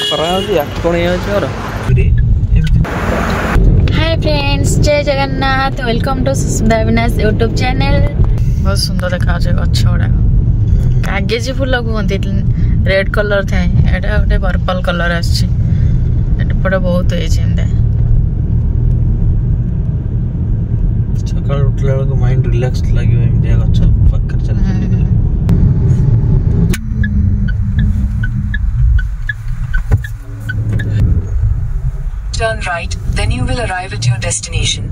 हाय friends, जय Jagannath. Welcome to Avinash YouTube channel. बहुत सुंदर देखा गछ गुड़ा कागेजी फुल कहते रेड कलर थाए एटा गोटे पर्पल कलर आसपटे बहुत सकाल उठला बेलू माइंड रिलैक्स लगे गछ पाखर चल Turn right, then you will arrive at your destination.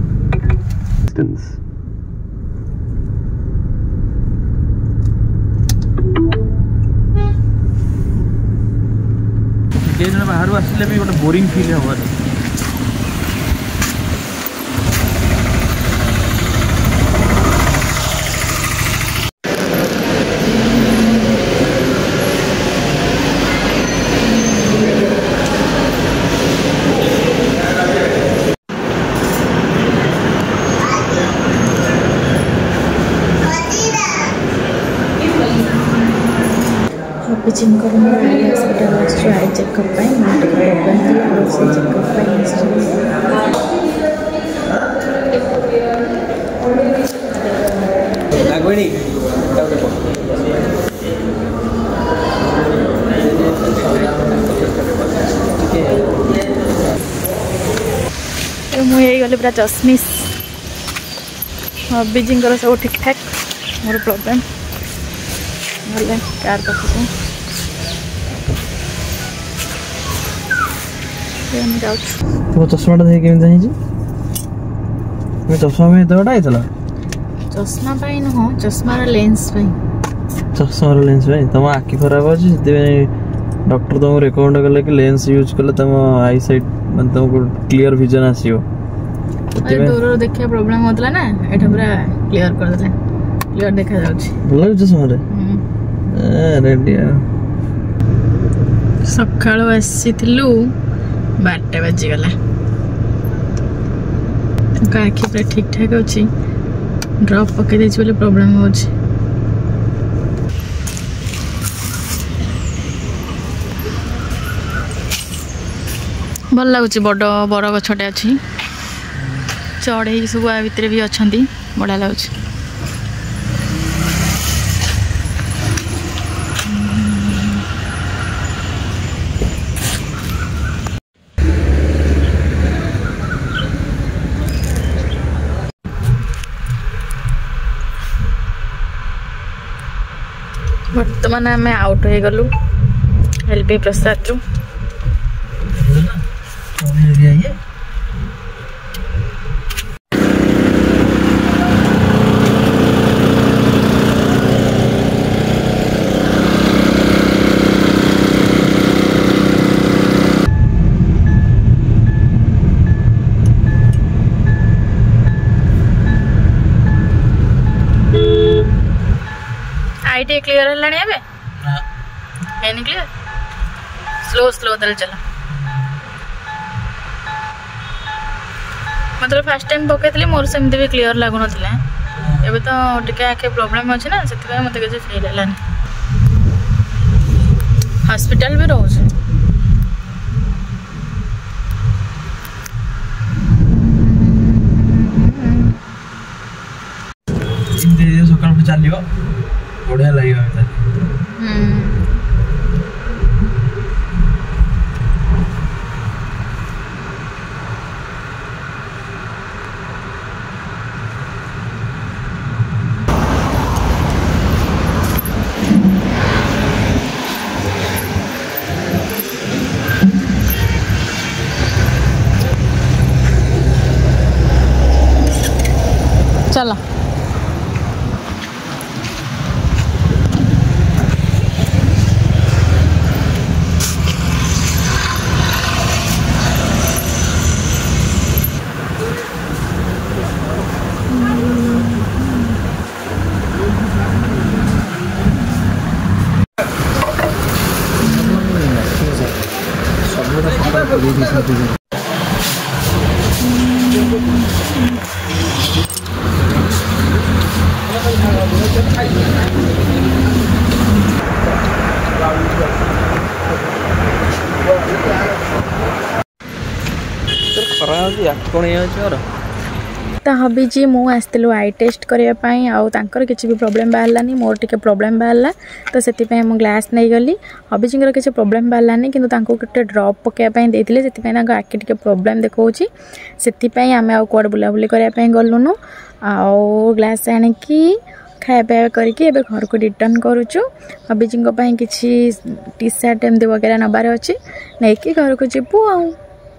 बाहर आसले भी गोटे बोरिंग फील हम हॉस्पिटल आई चेकअप मुझे गली पूरा चश्मिश हबीजी सब ठीक ठाक मोर प्रॉब्लम गले कार पाखक चश्मा चाहिए चश्मा में तो चश्मा नुह चश्मार लेंस चश्मार लेंस तुम आखि खराब अच्छे डॉक्टर तुमको रिकमेंड कले कि लेंस यूज कले तुम आई साइट मतलब तुमको क्लियर विजन आसीओ दूर देखिए प्रॉब्लम होतला ना एटा पूरा क्लियर कर देले क्लियर देखा जाउची बोला चश्मा रे रेडी सकाळो आसीथिलु 12 बजी गला आखि पूरा ठीक ठाक अच्छी ड्रॉप पकई दे बोले प्रॉब्लम हो भल लगुच बड़ बर गछटे अच्छी चढ़ई सब आ भितर भी अच्छा बढ़िया लगुच बर्तमान आम आउट हो गलु एलबी प्रसाद रु आईटी क्लियर है क्लियर स्लो स्लो तले चला मतलब फास्ट टाइम पकई मोर सेमती भी क्लियर लगुन एबे तो टिके आखे प्रॉब्लम अच्छे ना से मत किसी फील है हॉस्पिटल भी रोज सकाल चलो बढ़िया लगे चला कौन ये तो हबी जी मु आसलु आई टेस्ट करने आउर किसी भी प्रॉब्लम बाहरलानी मोर टिके प्रॉब्लम बाहरला तो से ग्लास नहीं गली हबी जी किसी प्रॉब्लम बाहरलानी कि गोटे ड्रॉप पकाइपाई देते से आखि टे प्रॉब्लम देखा से आम आड़ बुलाबुली करने गलुनु आउ ग्लास आणिकी खाया करके घर को रिटर्न करुचु हबी जी किसी टी सार्ट एमती वगैरह नबार अच्छी नहीं कि घर को जीवु आ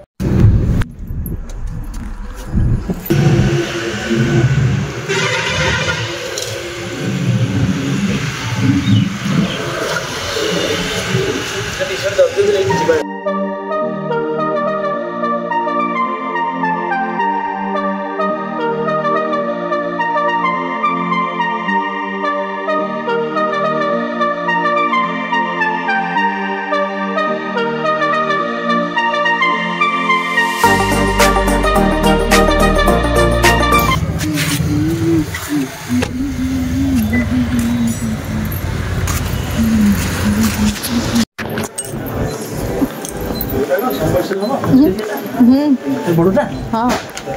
हाँ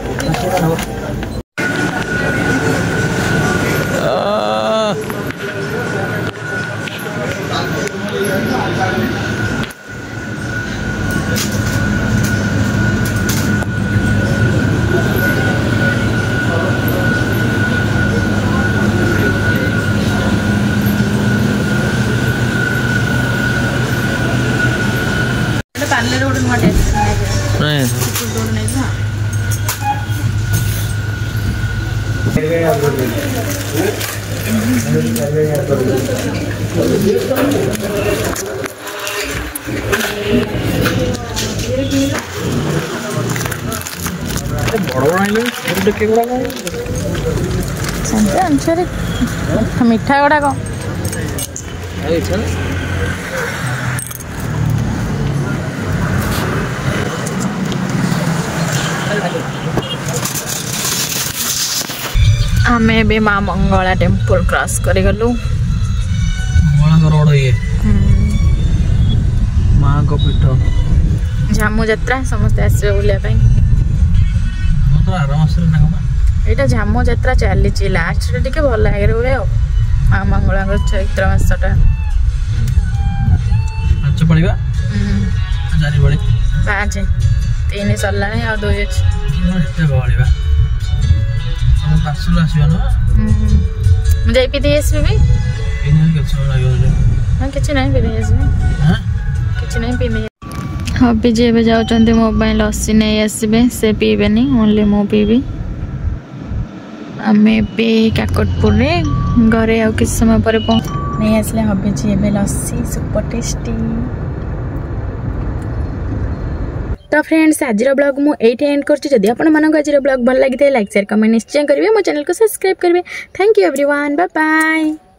अनुसार मिठा गुड़ाक आमे भी माँ मंगला टेम्पल क्रॉस कर गलु माँ को पीठ झामू यात्रा समस्त आसवे बुलाया यहाँ झामू यात्रा चली लास्ट टे भल आगे हुए माँ मंगला चैत्र मासटा पाँच 3 सरला आ 2 मुझे पीधे आसबी किसी ना पीधे आसबी किसी ना पीधे हबी जी एवं जाऊँ मोबाइल लस्सी नहीं आसबे से पीबेनी ओनली मु पीबी आम काकटपुर घरे आ किस समय पर नहीं आसले हबी जी एवं लस्सी सुपर टेस्टी तो फ्रेंड्स आज ब्लॉग मुझे एंड करदी आपको आज ब्लॉग भल लगी लाइक शेयर कमेंट निश्चय करेंगे मो चैनल को सब्सक्राइब करेंगे thank you everyone bye bye.